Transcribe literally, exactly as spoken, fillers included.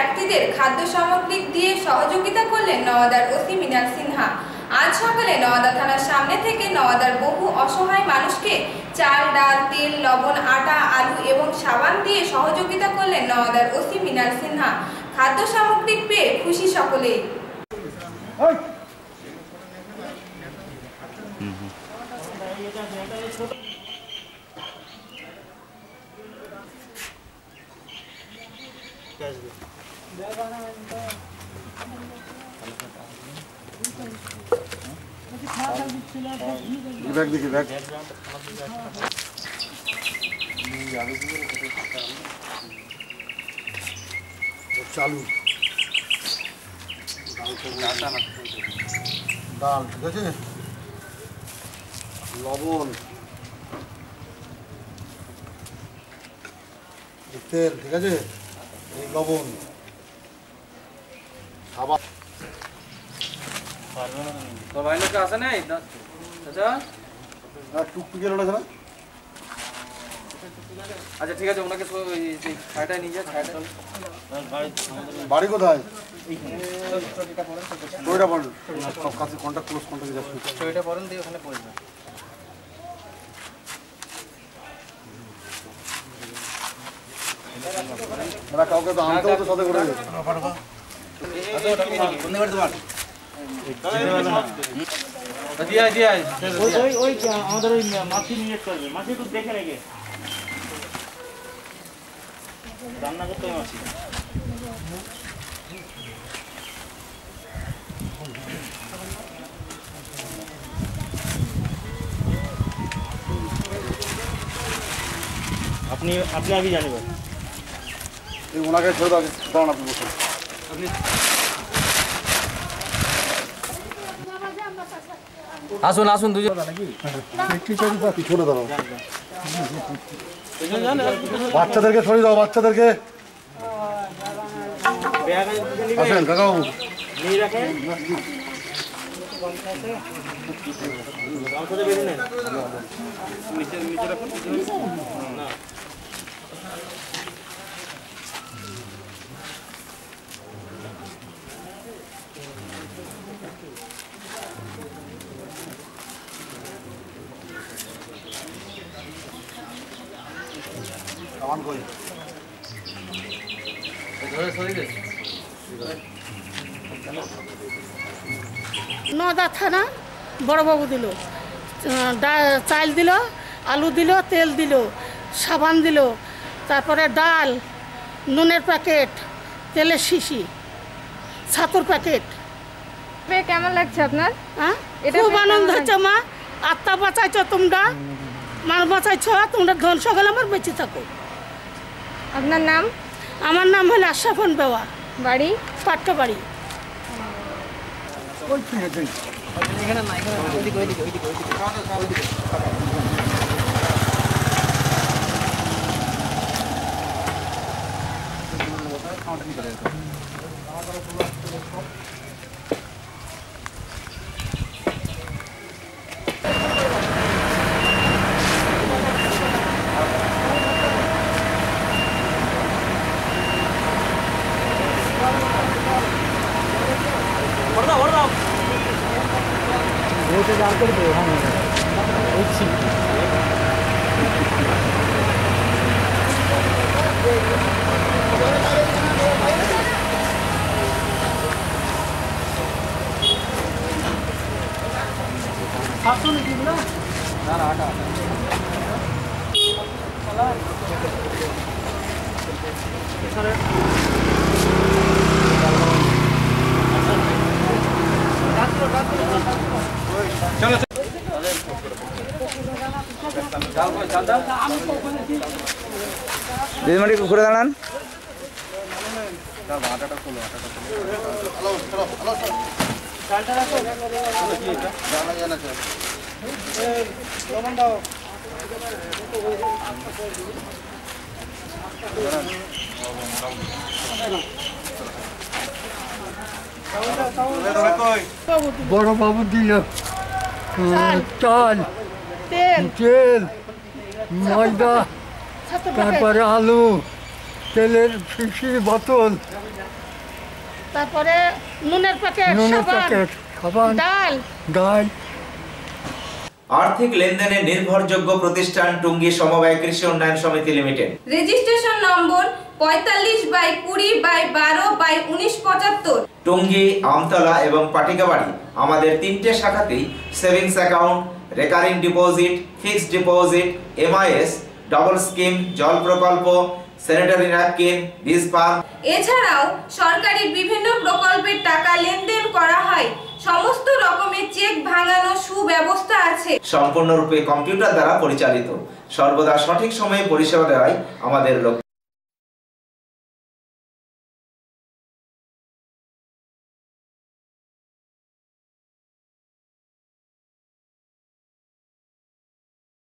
ব্যক্তিদের খাদ্য সামগ্রী দিয়ে সহযোগিতা করলেন নওয়াদার ওসি মৃণাল সিনহা। আজ সকালে নওয়াদা থানার সামনে থেকে নওয়াদার বহু অসহায় মানুষকে চাল, ডাল, তেল, লবণ, আটা, আলু এবং সাবান দিয়ে সহযোগিতা করলেন নওয়াদার ওসি মৃণাল সিনহা। খাদ্য সামগ্রী পেয়ে খুশি সকলেই। ব্যাগ দেখি ব্যাগ চালু ডাল ঠিক আছে, লবণ, তেল ঠিক আছে, এই লবণ, খাবার টুকটুকের ওটা না। আচ্ছা ঠিক আছে, ওনাকে ছায়াটায় নিয়ে যায়। ছায়াটা বাড়ি কোথায়? ওইটা বল, সব কাছে কন্ট্যাক্ট ক্লোজ কন্ট্যাক্টে যাচ্ছে। ওইটা পড়েন দিয়ে ওখানে পড়বে। ওরা কাউকে তো আনতেও তো সাথে করে আমাদের ওই মাছি নিয়ে করবে। মাছি একটু দেখে রেখে রান্না করতে হবে। মাছি আপনি আপনি আগে জানবেন। ওনাকে ছেড়ে দাও, দাঁড়ান আপনি বসুন। আপনি আসুন আসুন দুজন ছোট দাঁড়াও, বাচ্চাদেরকে সরিয়ে দাও, বাচ্চাদেরকে আসেন কাকাবাবু। নওদা থানা বড়বাবু দিল, চাল দিল, আলু দিল, তেল দিল, সাবান দিল, তারপরে ডাল, নুনের প্যাকেট, তেলের শিশি, ছাতুর প্যাকেট। কেমন লাগছে আপনার? হ্যাঁ, খুব আনন্দ হচ্ছে মা। আত্মা বাঁচাইছ তোমরা, মাল বাঁচাইছ তোমরা, ধন সকল আমার বেঁচে থাকো। আপনার নাম? আমার নাম হলো আশরাফন বেওয়া, বাড়ি পাট্টা বাড়ি। দিদিমাটি ঘুরে দাঁড়ান। বড় বাবু দিল চাল, তেল, ময়দা, তারপরে আলু, তেলের শিশির বোতল, তারপরে নুনের প্যাকেট, নুনের সাবান, প্যাকেট, সাবান, ডাল ডাল। আর্থিক লেনদেনে নির্ভরযোগ্য প্রতিষ্ঠান টুঙ্গী সমবায় কৃষি উন্নয়ন সমিতি লিমিটেড। রেজিস্ট্রেশন নম্বর পঁয়তাল্লিশ বাই কুড়ি বাই বারো বাই উনিশ পঁচাত্তর। টুঙ্গী, আমতলা এবং পাটিকাবাড়ি আমাদের তিনটে শাখাতেই savings account, recurring deposit, fixed deposit, MIS, double scheme, জল প্রকল্প, স্যানিটারি ন্যাপকিন, বীজ পাম্প এছাড়াও সরকারি বিভিন্ন প্রকল্পের টাকা লেনদেন করা হয়। সমস্ত রকমের চেক ভাঙানো সুব্যবস্থা আছে। সম্পূর্ণরূপে কম্পিউটার দ্বারা পরিচালিত। সর্বদা সঠিক সময়ে পরিষেবা দেওয়াই আমাদের লক্ষ্য।